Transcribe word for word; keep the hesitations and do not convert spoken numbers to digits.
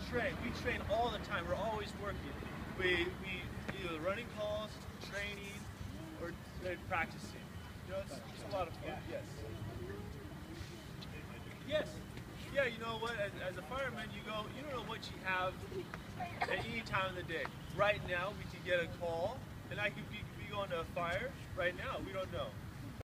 train. We train all the time. We're always working. We, we either running calls, training, or uh, practicing. You know, it's, it's a lot of fun. Yes. Yes. Yeah, you know what? As, as a fireman, you go, you don't know what you have at any time of the day. Right now, we could get a call, and I could be, be going to a fire. Right now, we don't know.